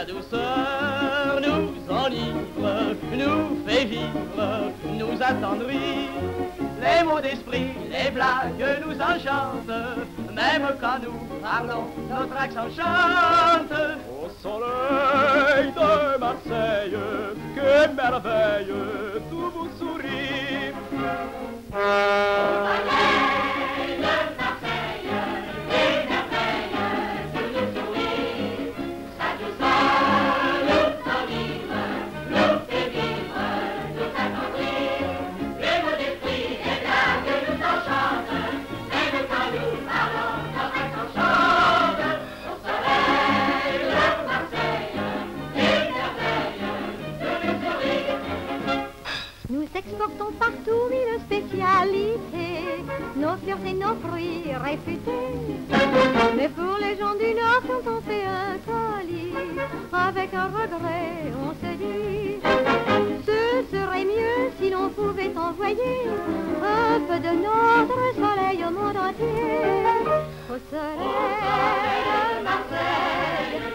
Sa douceur nous enivre, nous fait vivre, nous attendrit. Les mots d'esprit, les blagues nous enchantent, même quand nous parlons, notre accent chante. Au soleil de Marseille, que merveille, tout vous sourit. Au soleil de Marseille, que merveille, tout nous sourit. Sa douceur nous enivre, nous fait vivre, nous attendrit. Les mots d'esprit, les blagues nous enchantent, même quand nous parlons, notre accent chante. Au soleil de Marseille, que merveille, tout nous sourit. Nous exportons partout mille spécialités, nos fleurs et nos fruits réputés. Mais pour les gens du Nord, quand on fait un colis, avec un regret, on se dit, ce serait mieux si l'on pouvait envoyer un peu de notre soleil au monde entier. Au soleil de Marseille,